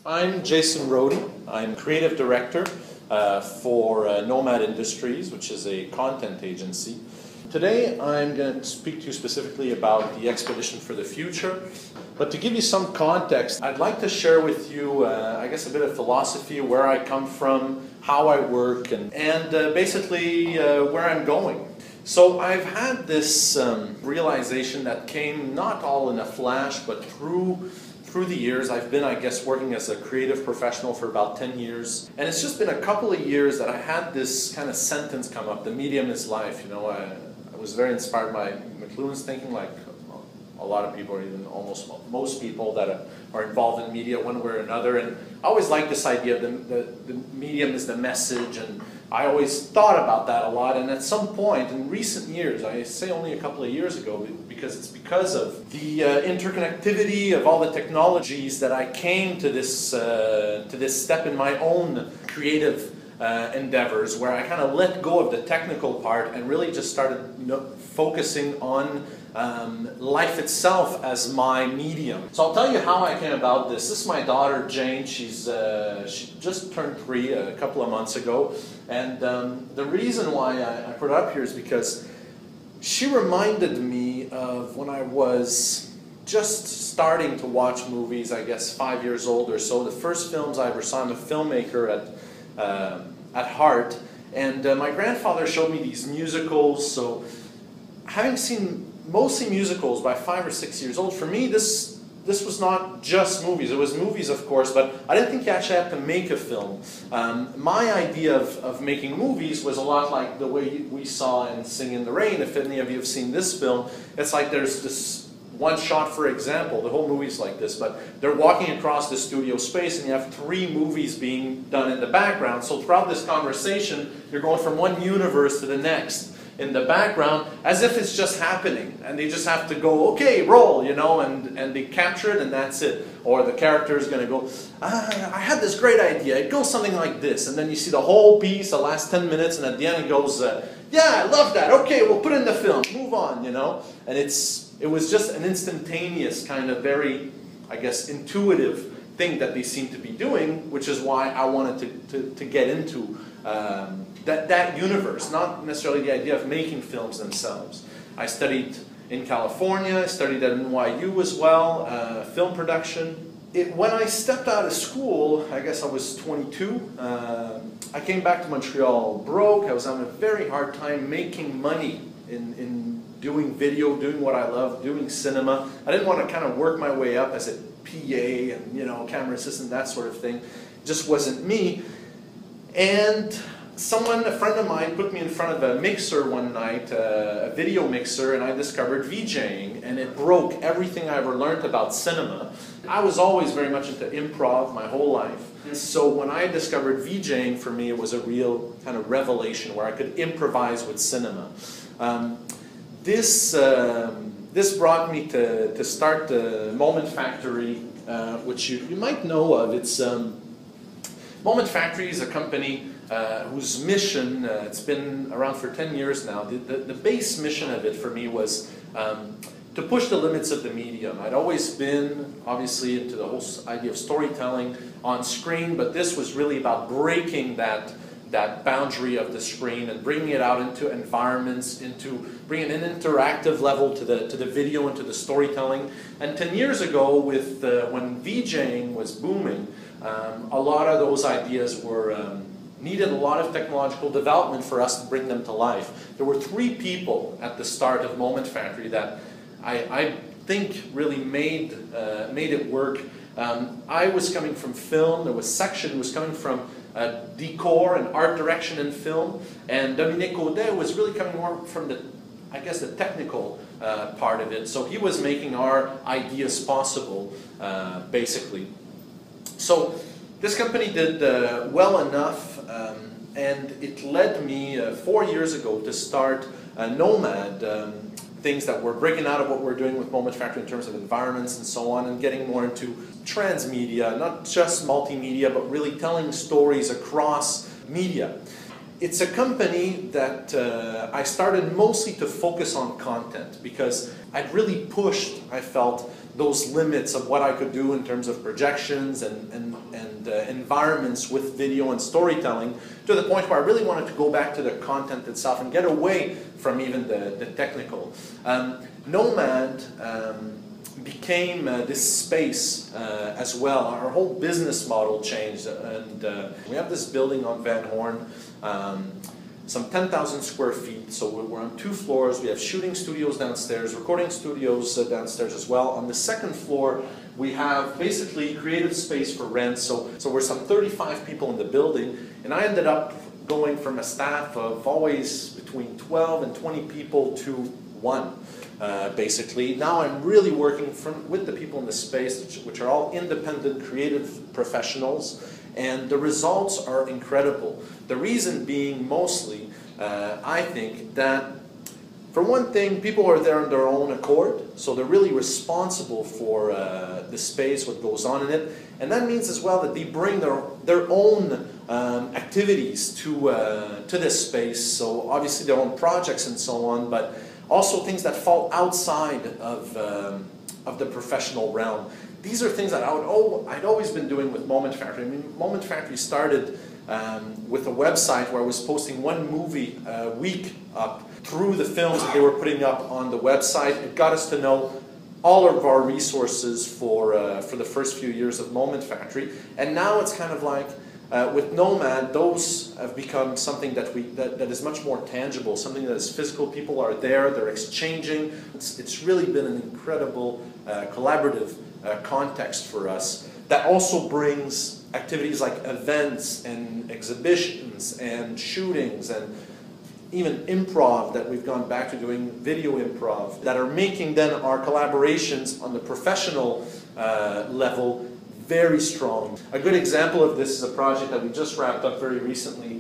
I'm Jason Rodi. I'm creative director for Nomad Industries, which is a content agency. Today I'm going to speak to you specifically about the expedition for the future. But to give you some context, I'd like to share with you, I guess, a bit of philosophy, where I come from, how I work, and basically where I'm going. So I've had this realization that came not all in a flash, but through the years. I've been, I guess, working as a creative professional for about 10 years. And it's just been a couple of years that I had this kind of sentence come up, the medium is life. You know, I was very inspired by McLuhan's thinking, like a lot of people, or even almost most people that are involved in media one way or another. And I always like this idea of the medium is the message, and I always thought about that a lot. And at some point in recent years, I say only a couple of years ago, because it's because of the interconnectivity of all the technologies that I came to this step in my own creative endeavors, where I kind of let go of the technical part and really just started focusing on life itself as my medium. So I'll tell you how I came about this. This is my daughter Jane. She just turned 3 a couple of months ago, and the reason why I put it up here is because she reminded me of when I was just starting to watch movies, I guess 5 years old or so. The first films I ever saw, I'm a filmmaker at heart, and my grandfather showed me these musicals. So having seen mostly musicals by 5 or 6 years old, for me this was not just movies. It was movies, of course, but I didn't think you actually had to make a film. My idea of making movies was a lot like the way we saw in Sing in the Rain. If any of you have seen this film, it's like there's this one shot, for example. The whole movie's like this, but they're walking across the studio space and you have 3 movies being done in the background. So throughout this conversation, you're going from one universe to the next in the background, as if it's just happening, and they just have to go, okay, roll, you know, and they capture it, and that's it. Or the character is going to go, I had this great idea, it goes something like this, and then you see the whole piece, the last 10 minutes, and at the end it goes, yeah, I love that, okay, we'll put it in the film, move on, you know. And it was just an instantaneous kind of very, I guess, intuitive thing that they seem to be doing, which is why I wanted to get into that universe, not necessarily the idea of making films themselves. I studied in California, I studied at NYU as well, film production. When I stepped out of school, I guess I was 22, I came back to Montreal broke. I was having a very hard time making money in doing video, doing what I love, doing cinema. I didn't want to kind of work my way up as a PA and, you know, camera assistant, that sort of thing. It just wasn't me. And a friend of mine, put me in front of a mixer one night, a video mixer, and I discovered VJing, and it broke everything I ever learned about cinema. I was always very much into improv my whole life. So when I discovered VJing, for me it was a real kind of revelation where I could improvise with cinema. This brought me to start the Moment Factory, which you might know of. It's Moment Factory is a company whose mission, it's been around for 10 years now. The base mission of it for me was to push the limits of the medium. I'd always been, obviously, into the whole idea of storytelling on screen, but this was really about breaking that boundary of the screen and bringing it out into environments, into bringing an interactive level to the video and to the storytelling. And 10 years ago, when VJing was booming, a lot of those ideas needed a lot of technological development for us to bring them to life. There were 3 people at the start of Moment Factory that I think really made it work. I was coming from film. There was Section who was coming from decor and art direction in film, and Dominique Audet was really coming more from the technical part of it. So he was making our ideas possible, basically. So this company did well enough, and it led me 4 years ago to start Nomad, things that were breaking out of what we're doing with Moment Factory in terms of environments and so on, and getting more into transmedia, not just multimedia, but really telling stories across media. It's a company that I started mostly to focus on content because I'd really pushed, I felt, those limits of what I could do in terms of projections and environments with video and storytelling, to the point where I really wanted to go back to the content itself and get away from even the technical. Nomad became this space as well. Our whole business model changed, and we have this building on Van Horn, some 10,000 square feet, so we're on 2 floors. We have shooting studios downstairs, recording studios downstairs as well. On the 2nd floor, we have basically creative space for rent, so we're some 35 people in the building, and I ended up going from a staff of always between 12 and 20 people to 1. Basically. Now I'm really working with the people in the space, which are all independent creative professionals, and the results are incredible. The reason being mostly, I think, that for one thing, people are there on their own accord, so they're really responsible for the space, what goes on in it, and that means as well that they bring their own activities to this space, so obviously their own projects and so on, but also things that fall outside of the professional realm. These are things that I'd always been doing with Moment Factory. I mean, Moment Factory started with a website where I was posting 1 movie a week up through the films that they were putting up on the website. It got us to know all of our resources for the first few years of Moment Factory. And now it's kind of like, with Nomad, those have become something that is much more tangible, something that is physical. People are there, they're exchanging. It's really been an incredible collaborative context for us that also brings activities like events and exhibitions and shootings and even improv, that we've gone back to doing video improv, that are making then our collaborations on the professional level very strong. A good example of this is a project that we just wrapped up very recently,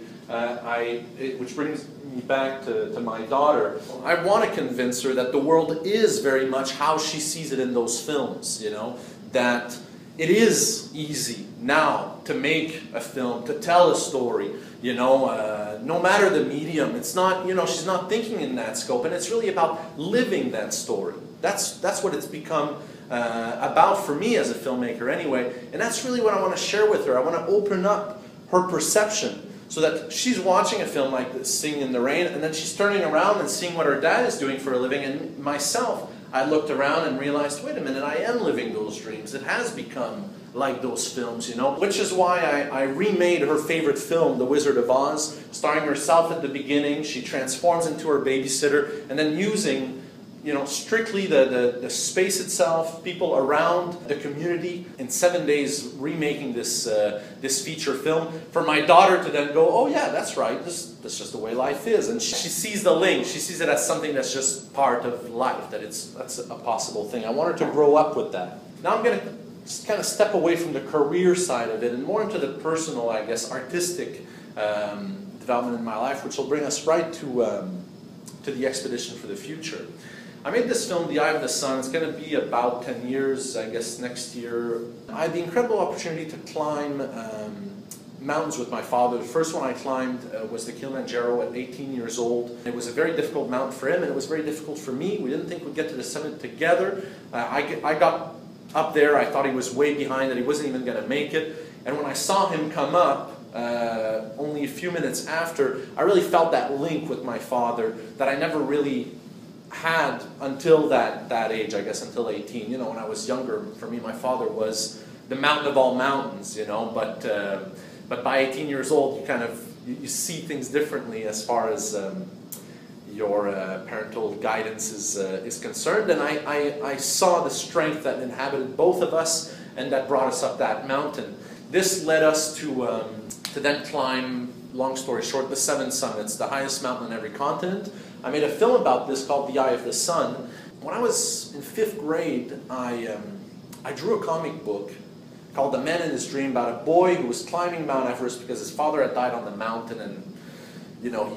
which brings me back to my daughter. I want to convince her that the world is very much how she sees it in those films, you know, that it is easy now to make a film, to tell a story, you know, no matter the medium. It's not, you know, she's not thinking in that scope, and it's really about living that story. That's what it's become about for me as a filmmaker anyway, and that's really what I want to share with her. I want to open up her perception so that she's watching a film like this, Singing in the Rain, and then she's turning around and seeing what her dad is doing for a living, and myself, I looked around and realized, wait a minute, I am living those dreams. It has become like those films, you know, which is why I remade her favorite film, The Wizard of Oz, starring herself at the beginning. She transforms into her babysitter, and then using, you know, strictly the space itself, people around the community, in 7 days remaking this feature film for my daughter to then go, oh yeah, that's right, that's just the way life is. And she sees the link, she sees it as something that's just part of life, that's a possible thing. I want her to grow up with that. Now I'm going to just kind of step away from the career side of it and more into the personal, I guess, artistic development in my life, which will bring us right to the expedition for the future. I made this film, The Eye of the Sun. It's going to be about 10 years, I guess, next year. I had the incredible opportunity to climb mountains with my father. The first one I climbed was the Kilimanjaro at 18 years old. It was a very difficult mountain for him, and it was very difficult for me. We didn't think we'd get to the summit together. I got up there, I thought he was way behind, that he wasn't even going to make it. And when I saw him come up, only a few minutes after, I really felt that link with my father that I never really had until that age, I guess, until 18. You know, when I was younger, for me, my father was the mountain of all mountains, you know, but by 18 years old, you see things differently as far as your parental guidance is concerned, and I saw the strength that inhabited both of us and that brought us up that mountain. This led us to then climb, long story short, the 7 summits, the highest mountain on every continent. I made a film about this called The Eye of the Sun. When I was in 5th grade, I drew a comic book called The Man in His Dream, about a boy who was climbing Mount Everest because his father had died on the mountain, and you know,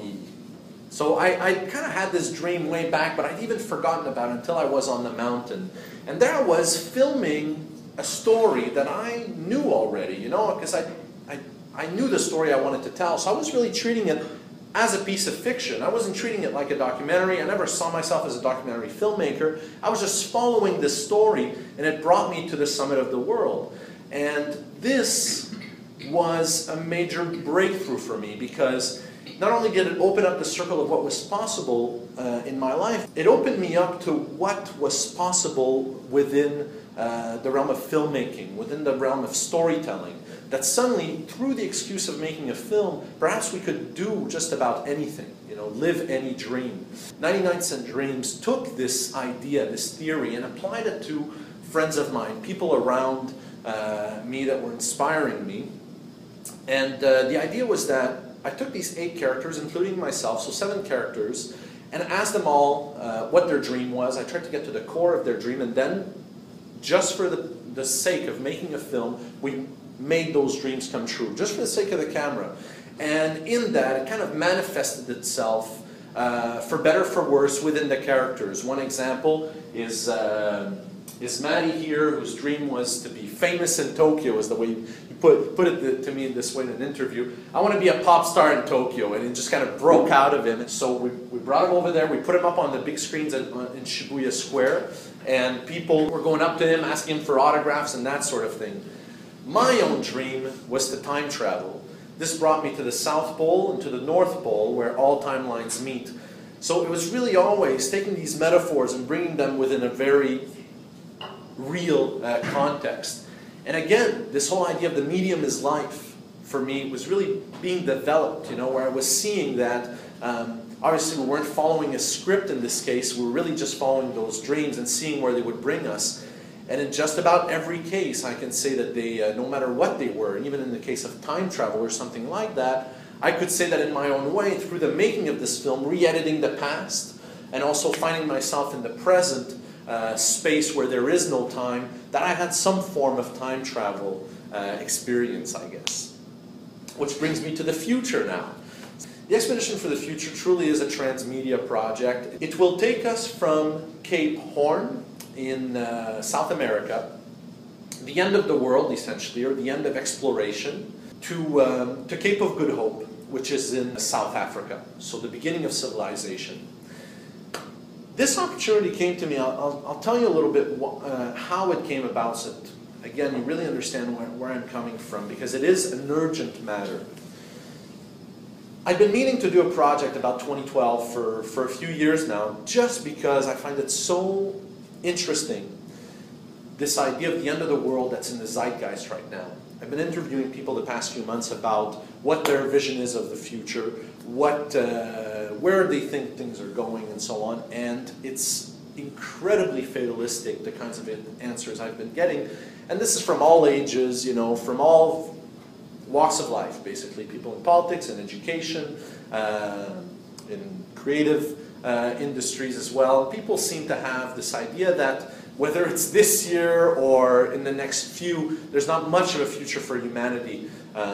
so I kind of had this dream way back, but I'd even forgotten about it until I was on the mountain. And there I was filming a story that I knew already, you know, because I knew the story I wanted to tell. So I was really treating it as a piece of fiction. I wasn't treating it like a documentary. I never saw myself as a documentary filmmaker. I was just following this story, and it brought me to the summit of the world. And this was a major breakthrough for me, because not only did it open up the circle of what was possible in my life, it opened me up to what was possible within the realm of filmmaking, within the realm of storytelling. That suddenly, through the excuse of making a film, perhaps we could do just about anything, you know, live any dream. 99 Cent Dreams took this idea, this theory, and applied it to friends of mine, people around me that were inspiring me. And the idea was that I took these 8 characters, including myself, so 7 characters, and asked them all what their dream was. I tried to get to the core of their dream, and then, just for the sake of making a film, we made those dreams come true, just for the sake of the camera. And in that, it kind of manifested itself, for better, for worse, within the characters. One example is Maddie here, whose dream was to be famous in Tokyo, is the way he put it to me in this way in an interview. I want to be a pop star in Tokyo, and it just kind of broke out of him. And so we brought him over there, we put him up on the big screens in Shibuya Square, and people were going up to him, asking him for autographs and that sort of thing. My own dream was to time travel. This brought me to the South Pole and to the North Pole, where all timelines meet. So it was really always taking these metaphors and bringing them within a very real context. And again, this whole idea of the medium is life, for me, was really being developed, you know, where I was seeing that obviously we weren't following a script in this case, we were really just following those dreams and seeing where they would bring us. And in just about every case, I can say that they, no matter what they were, even in the case of time travel or something like that, I could say that in my own way, through the making of this film, re-editing the past, and also finding myself in the present space where there is no time, that I had some form of time travel experience, I guess. Which brings me to the future now. The Expedition for the Future truly is a transmedia project. It will take us from Cape Horn in South America, the end of the world essentially, or the end of exploration, to Cape of Good Hope, which is in South Africa, so the beginning of civilization. This opportunity came to me, I'll tell you a little bit how it came about, so that, again, you really understand where I'm coming from, because it is an urgent matter. I've been meaning to do a project about 2012 for a few years now, just because I find it so interesting, this idea of the end of the world that's in the zeitgeist right now. I've been interviewing people the past few months about what their vision is of the future, where they think things are going, and so on, and it's incredibly fatalistic, the kinds of answers I've been getting. And this is from all ages, you know, from all walks of life, basically. People in politics, in education, in creative industries as well. People seem to have this idea that whether it's this year or in the next few, there's not much of a future for humanity.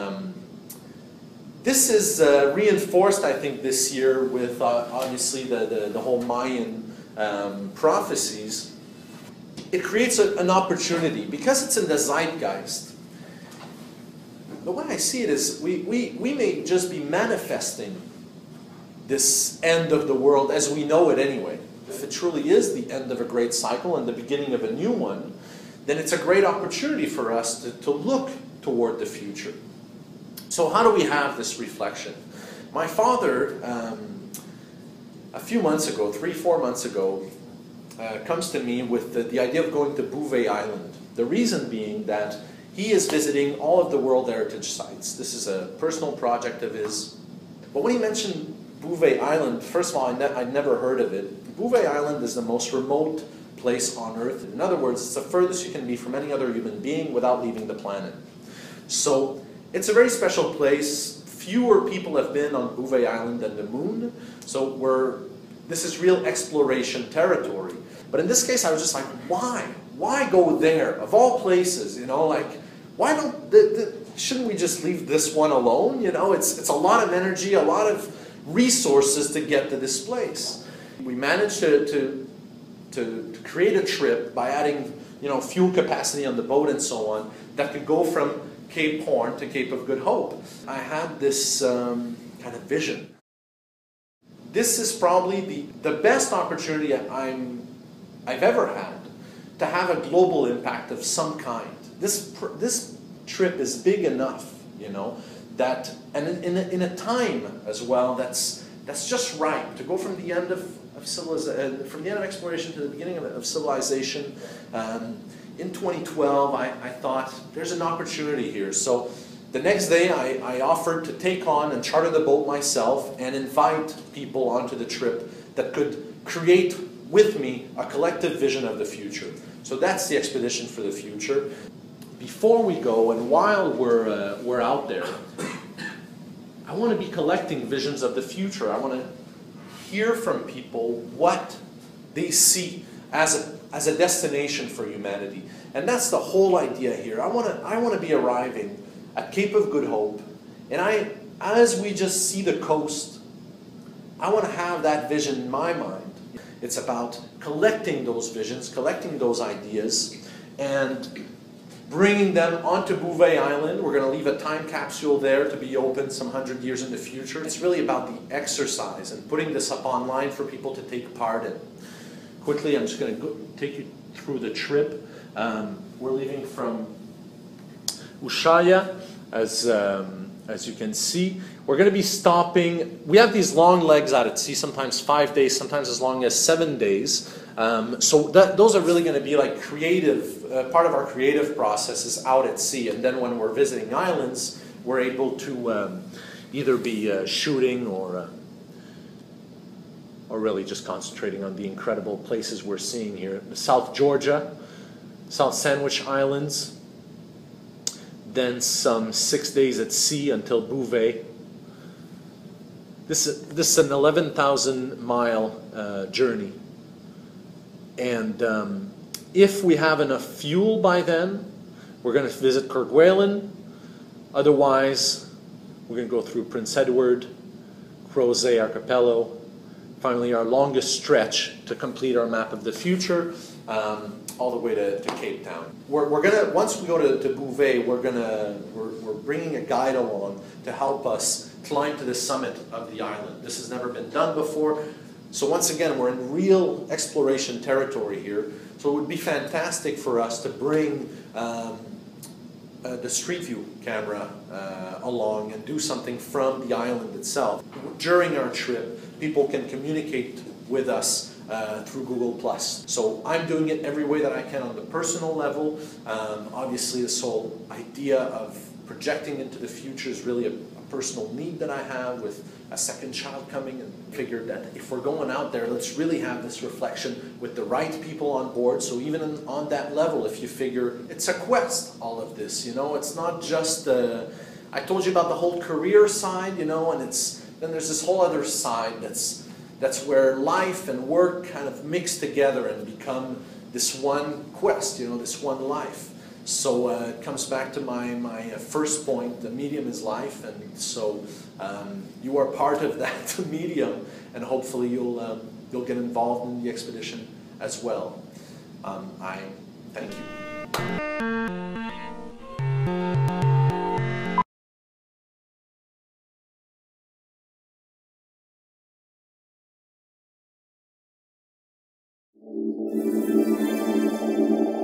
This is reinforced, I think, this year with obviously the whole Mayan prophecies. It creates an opportunity, because it's in the zeitgeist. The way I see it is we may just be manifesting this end of the world as we know it anyway. If it truly is the end of a great cycle and the beginning of a new one, then it's a great opportunity for us to look toward the future. So how do we have this reflection? My father, a few months ago, 3-4 months ago, comes to me with the idea of going to Bouvet Island. The reason being that he is visiting all of the World Heritage Sites. This is a personal project of his. But when he mentioned Bouvet Island, first of all, I'd never heard of it. Bouvet Island is the most remote place on Earth. In other words, it's the furthest you can be from any other human being without leaving the planet. So it's a very special place. Fewer people have been on Bouvet Island than the Moon. So this is real exploration territory. But in this case, I was just like, why? Why go there? Of all places, you know, like, why shouldn't we just leave this one alone? You know, it's a lot of energy, a lot of resources to get to this place. We managed to create a trip by adding, you know, fuel capacity on the boat and so on, that could go from Cape Horn to Cape of Good Hope. I had this kind of vision. this is probably the best opportunity I've ever had to have a global impact of some kind. This trip is big enough, you know, that, and in a time as well that's just right to go from the end of civilization, from the end of exploration to the beginning of civilization. In 2012, I thought there's an opportunity here. So the next day, I offered to take on and charter the boat myself and invite people onto the trip that could create with me a collective vision of the future. So that's the expedition for the future. Before we go, and while we're out there, I want to be collecting visions of the future. I want to hear from people what they see as a destination for humanity. And that's the whole idea here. I want to be arriving at Cape of Good Hope, and as we just see the coast, I want to have that vision in my mind. It's about collecting those visions, collecting those ideas, and bringing them onto Bouvet Island. We're going to leave a time capsule there to be open some 100 years in the future. It's really about the exercise and putting this up online for people to take part in. Quickly, I'm just going to take you through the trip. We're leaving from Ushuaia, as you can see. We're going to be stopping. We have these long legs out at sea, sometimes 5 days, sometimes as long as 7 days. So those are really going to be like creative, part of our creative process is out at sea. And then when we're visiting islands, we're able to either be shooting or really just concentrating on the incredible places we're seeing here. South Georgia, South Sandwich Islands, then some 6 days at sea until Bouvet. This is an 11,000 mile journey. And if we have enough fuel by then, we're going to visit Kerguelen. Otherwise, we're going to go through Prince Edward, Crozet Archipelago, finally our longest stretch to complete our map of the future, all the way to Cape Town. We're gonna, once we go to Bouvet, we're bringing a guide along to help us climb to the summit of the island. This has never been done before. So once again, we're in real exploration territory here. So it would be fantastic for us to bring the Street View camera along and do something from the island itself. During our trip, people can communicate with us through Google+. So I'm doing it every way that I can on the personal level. Obviously, this whole idea of projecting into the future is really a personal need that I have with a second child coming, and figured that if we're going out there, let's really have this reflection with the right people on board. So even on that level, if you figure it's a quest, all of this, you know, it's not just, I told you about the whole career side, you know, and then there's this whole other side that's where life and work kind of mix together and become this one quest, you know, this one life. So it comes back to my first point, the medium is life, and so you are part of that medium, and hopefully you'll get involved in the expedition as well. I thank you.